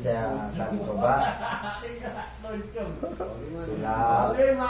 saya akan coba sulap.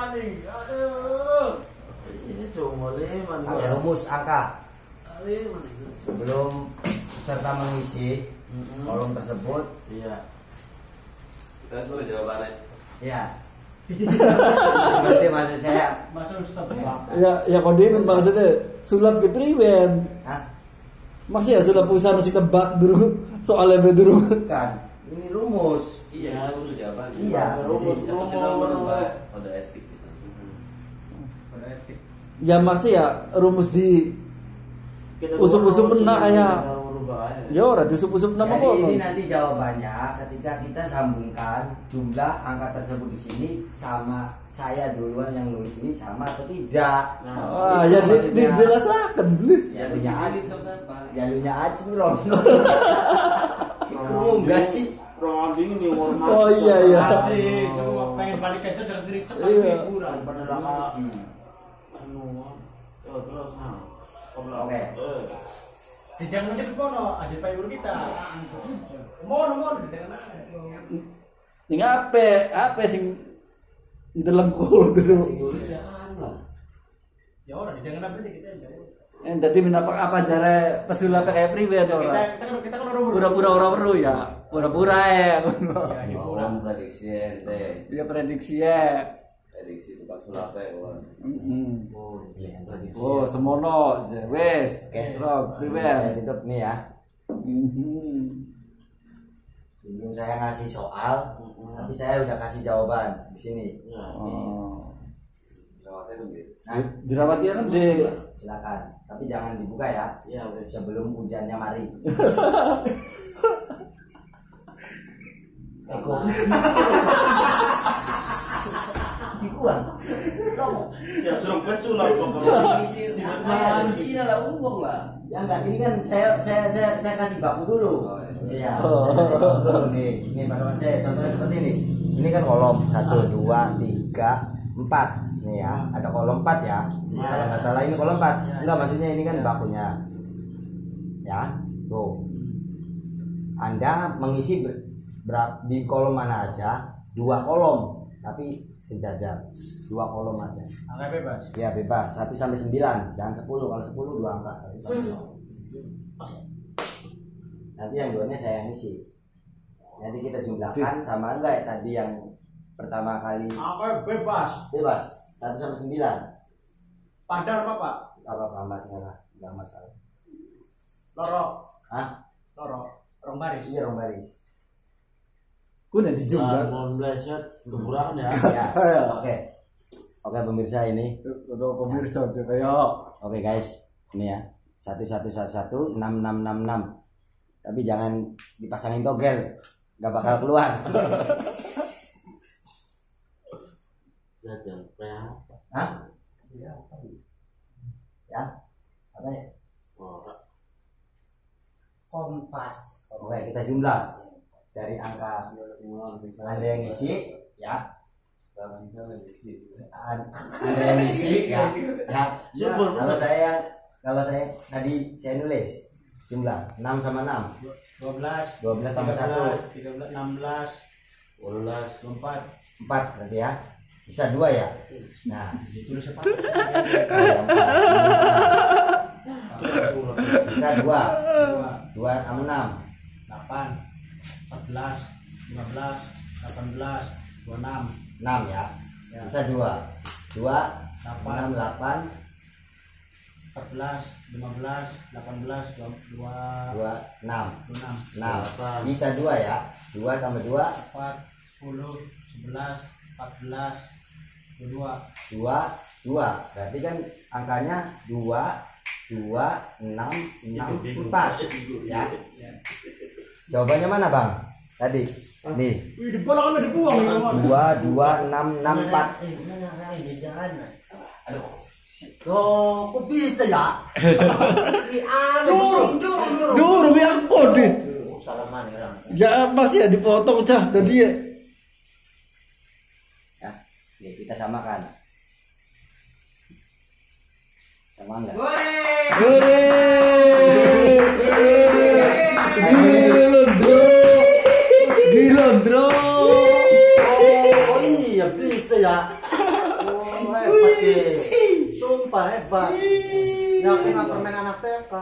Ini cuma ada rumus angka. Sebelum peserta mengisi kolom tersebut, iya. Kita suruh jawabannya. Iya. Seperti maksud saya. Ya kode maksudnya sulap ke priwen. Hah? Masih ya sulap usaha masih tebak dulu soalnya dulu. Bukan. Ini rumus. Iya, kita suruh jawaban. Iya. Rumus kita merubah kode etik gitu. Kode etik. Ya masih ya rumus di usup-usup pernah ya. Ya ora disup-usup nama Jadi kok. ini nanti jawabannya ketika kita sambungkan jumlah angka tersebut di sini sama saya duluan yang nulis ini sama atau tidak. Nah, ya dijelaskan dulu. Ya lunya aja, ya lunya aja loh. Kamu enggak sih? Oh iya iya. Cuma pengen balik itu jangan diri cepat liburan pada lama. Oke. Jangan ngecek kono aja payur kita. Mono dengan Ini apa sing delengkul dulu. ya orang dengan apa nih kita ya. Tadi apa cara pesulap kayak priwe atau Kita kan orang pura-pura orang baru ya. Pura-pura ya. Orang prediksi ente. Dia prediksi ya. Prediksi bukan sulap ya. Oh, iya, prediksi. Oh, semono wes. Oke. Priwe. Saya tutup nih ya. Sebelum saya ngasih soal, tapi saya udah kasih jawaban di sini. Oh. Jawabnya tuh gitu. Nah, Dirawat ya kan di silakan. Tapi jangan dibuka ya. Iya, udah. Sebelum hujannya mari. Eko. Dibuang. Ya suruh pesulap kok. Ini adalah umum lah. Ya enggak, ini kan saya kasih baku dulu. Iya. Dulu nih. Ini pakai saya contohnya seperti ini. Ini kan kolom 1 2 3 4. Nih ya, ada kolom 4 ya. Kalau nggak salah ini kolom 4. Enggak, maksudnya ini kan bakunya. Ya. Tuh. Anda mengisi di kolom mana aja, 2 kolom, tapi sejajar. 2 kolom aja. Angka bebas. Ya bebas 1 sampai 9, jangan 10. Kalau 10 2 angka. 1 sampai 9. Nanti yang duanya saya yang isi. Nanti kita jumlahkan sama enggak ya tadi yang pertama kali. Angka bebas. Bebas 1 sampai 9. Padar apa Pak? Apa masalah? Enggak masalah. Lorok. Hah? Lorok. Rong baris. Iya, rong baris. kuda dijumlah. Kekurangan ya. Ya. Oke. Oke pemirsa ini. Untuk pemirsa juga ya. Oke guys, ini ya 1111 6666. Tapi jangan dipasangin togel, nggak bakal keluar. Jajan apa? Hah? Ya. Ya. Apa ya? Kompas. Oke kita jumlah dari angka Anda yang isi ya. Anda yang isi ya. Ya. Kalau saya tadi saya nulis jumlah 6 sama 6 12 tambah 1 13 16 24 4 berarti ya bisa 2 ya. Nah itu sepak bisa 2 sama 6 8 14 15 18 26 6 ya. Bisa 2 6 8 14 15 18 22 6 26 bisa 2 ya. 2 tambah 2 4 10 11 14 22 berarti kan angkanya 2 6 6 4 ya. Jawabannya mana Bang? Tadi nih. Wih, dibuang ini 2 6 6 4. Aduh. Oh, kok bisa ya? Durung yang kode. salaman orang. Ya masih ya dipotong cah tadi ya. Ya kita samakan. Sama enggak? ya. Oh, hebat ya. Sumpah hebat. Yakin nggak permen anak TK.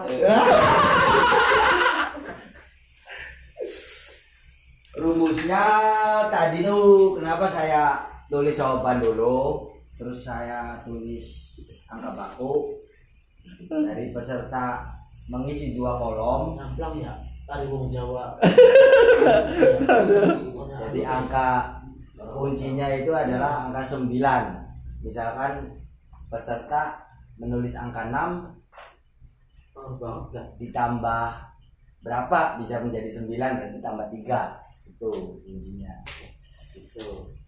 Rumusnya tadi tuh kenapa saya tulis jawaban dulu, terus saya tulis angka baku dari peserta mengisi 2 kolom. Namplang ya, tadi wong Jawa. Jadi angka kuncinya itu adalah angka 9. Misalkan peserta menulis angka 6 ditambah berapa bisa menjadi 9 dan ditambah 3. Itu kuncinya. Itu.